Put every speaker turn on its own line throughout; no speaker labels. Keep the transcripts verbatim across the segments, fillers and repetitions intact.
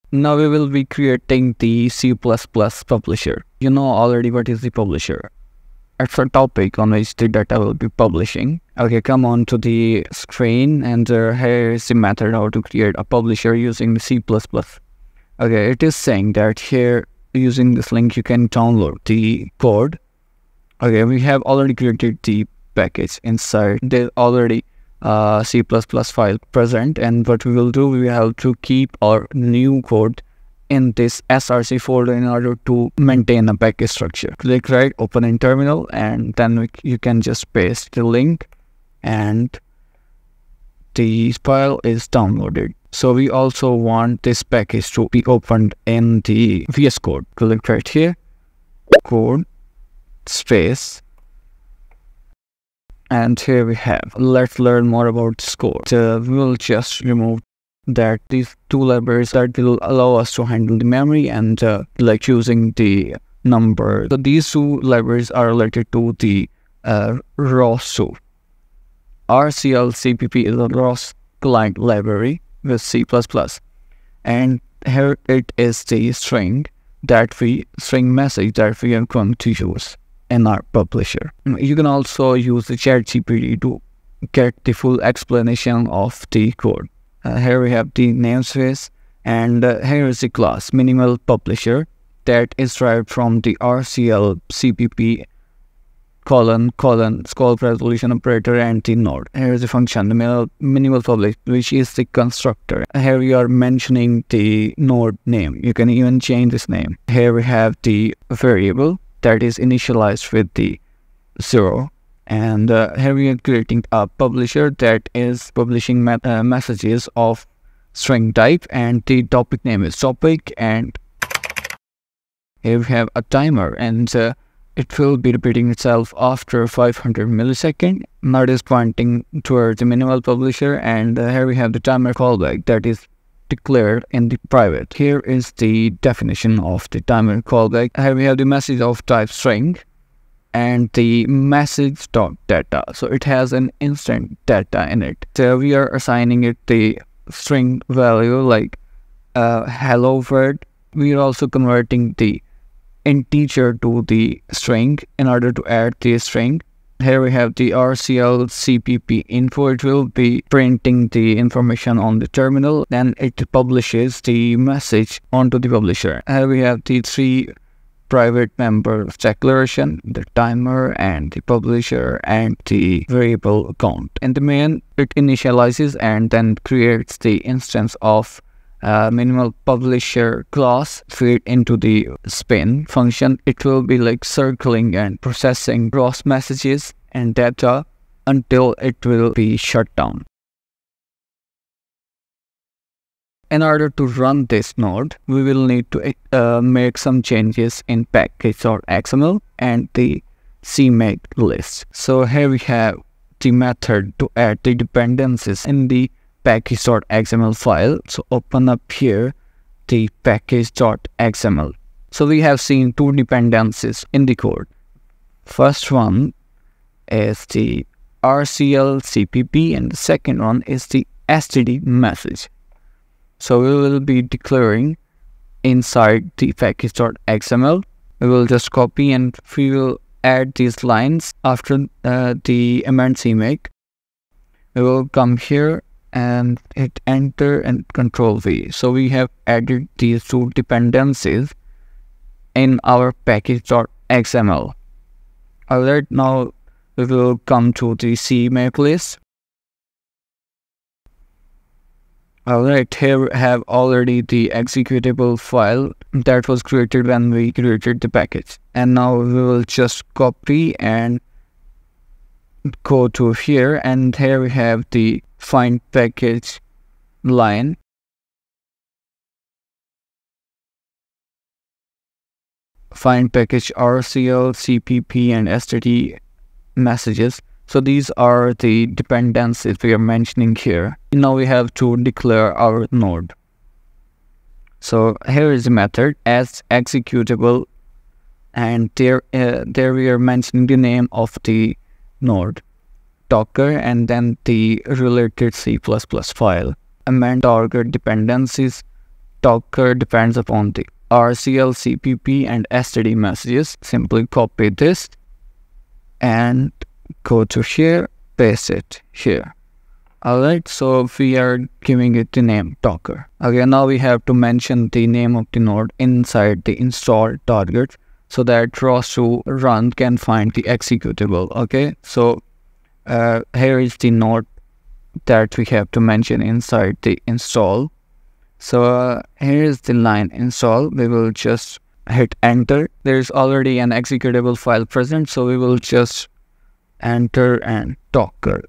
Now we will be creating the C plus plus publisher. You know already what is the publisher. It's a topic on which the data will be publishing. Okay, come on to the screen, and uh, here is the method how to create a publisher using the C plus plus. Okay, it is saying that here using this link you can download the code. Okay, we have already created the package inside. There's already uh, C plus plus file present, and what we will do, we have to keep our new code in this S R C folder in order to maintain a package structure. Click right, open in terminal, and then we, you can just paste the link and the file is downloaded. So we also want this package to be opened in the V S Code. Click right here, code, space, and here we have. Let's learn more about this code. So we will just remove that these two libraries that will allow us to handle the memory and uh, like using the number. So these two libraries are related to the uh, R O S two. R C L C P P is a R O S client library with C plus plus, and here it is the string that we string message that we are going to use in our publisher. You can also use the ChatGPT to get the full explanation of the code. Uh, here we have the namespace, and uh, here is the class minimal publisher that is derived from the R C L C P P colon colon scope resolution operator and the node. Here is the function the minimal, minimal publish, which is the constructor. Here we are mentioning the node name. You can even change this name. Here we have the variable that is initialized with the zero. And uh, here we are creating a publisher that is publishing me uh, messages of string type, and the topic name is topic, and here we have a timer, and uh, it will be repeating itself after five hundred milliseconds. That is pointing towards the minimal publisher, and uh, here we have the timer callback that is declared in the private. Here is the definition of the timer callback. Here we have the message of type string and the message dot data. So it has an instant data in it. So we are assigning it the string value like uh, hello word. We are also converting the integer to the string in order to add the string. Here we have the R C L C P P info. It will be printing the information on the terminal, then it publishes the message onto the publisher. Here we have the three private member declaration, the timer and the publisher and the variable count. In the main, it initializes and then creates the instance of uh, minimal publisher class, feed into the spin function. It will be like circling and processing R O S messages and data until it will be shut down. In order to run this node, we will need to uh, make some changes in package dot X M L and the C make list. So here we have the method to add the dependencies in the package dot X M L file. So open up here the package dot X M L. So we have seen two dependencies in the code. First one is the R C L C P P, and the second one is the S T D message. So we will be declaring inside the package dot X M L. We will just copy and we will add these lines after uh, the amend C make. We will come here and hit enter and control V. So we have added these two dependencies in our package dot X M L. Alright, now we will come to the C make list. Alright, here we have already the executable file that was created when we created the package. And now we will just copy and go to here, and here we have the find package line. Find package R C L, C P P and S T D messages. So these are the dependencies we are mentioning here. Now we have to declare our node. So here is the method as executable, and there, uh, there we are mentioning the name of the node, Docker, and then the related C plus plus file. Amend target dependencies Docker depends upon the R C L, C P P and S T D messages. Simply copy this and go to here, paste it here. Alright, so we are giving it the name Docker. Okay, now we have to mention the name of the node inside the install target so that R O S two run can find the executable. Okay, so uh, here is the node that we have to mention inside the install. So uh, here is the line install. We will just hit enter. There is already an executable file present, so we will just enter and Docker.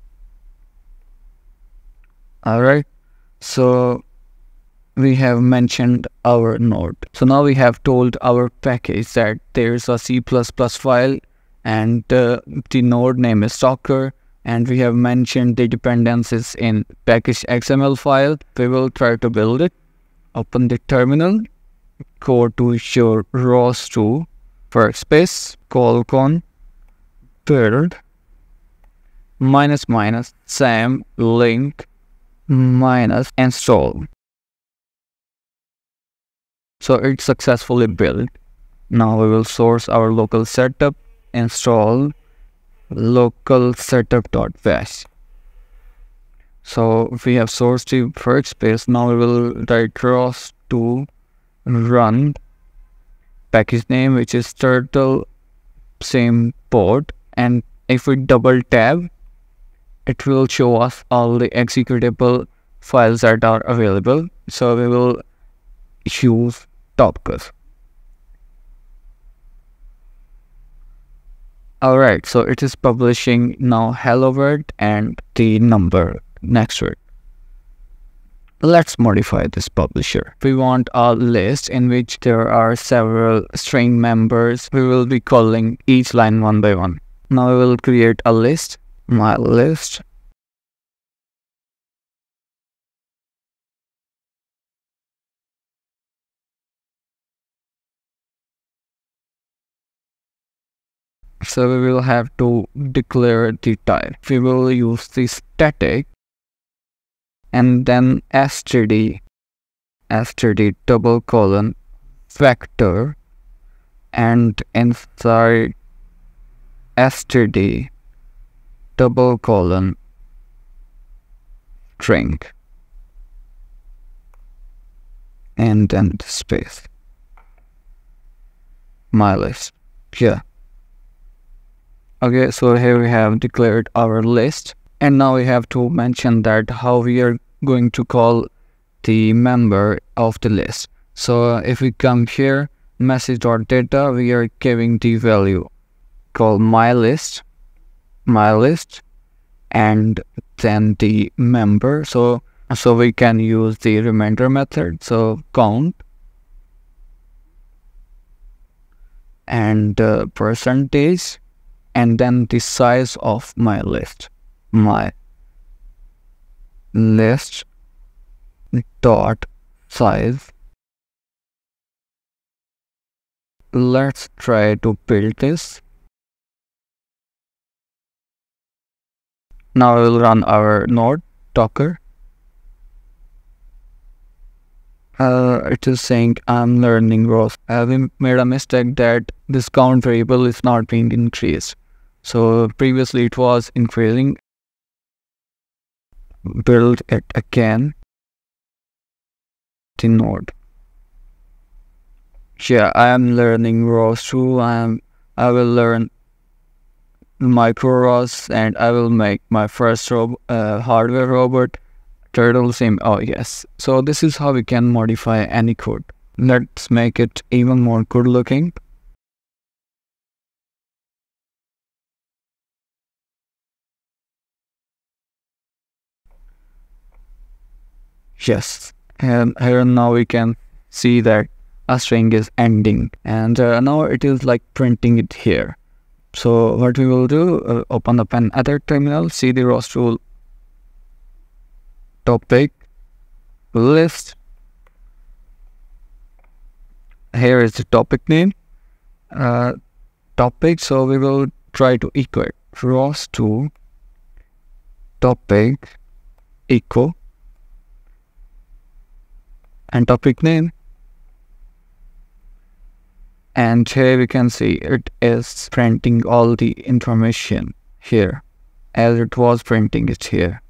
Alright, so we have mentioned our node. So now we have told our package that there is a C plus plus file and uh, the node name is Docker, and we have mentioned the dependencies in package X M L file. We will try to build it. Open the terminal, go to your R O S two workspace, colon build minus minus sam link minus install. So it's successfully built. Now we will source our local setup, install local setup.bash. So we have sourced the workspace. Now we will write R O S two run package name, which is turtle, same port, and if we double tab, it will show us all the executable files that are available. So we will use Docker. Alright, so it is publishing now hello world and the number next to it. Let's modify this publisher. We want a list in which there are several string members. We will be calling each line one by one. Now we will create a list. My list. So we will have to declare the type. We will use the static and then std, std double colon vector, and inside std double colon string and then the space. My list. Yeah. Okay, so here we have declared our list, and now we have to mention that how we are going to call the member of the list. So if we come here, message.data, we are giving the value called my list, my list, and then the member. So so we can use the remainder method. So count and uh, percentage, and then the size of my list, my list dot size. Let's try to build this. Now we will run our node Docker. Uh, it is saying I'm learning R O S. Uh, we made a mistake that this count variable is not being increased. So previously it was increasing. Build it again. The node. Yeah, I am learning R O S two. I am. I will learn MicroROS, and I will make my first rob uh, hardware robot. Turtle sim. Oh yes. So this is how we can modify any code. Let's make it even more good looking. Yes, and here now we can see that a string is ending, and uh, now it is like printing it here. So what we will do, uh, open up another terminal, see the R O S two topic list. Here is the topic name, uh, topic. So we will try to equate R O S two topic echo and topic name. And here we can see it is printing all the information here as it was printing it here.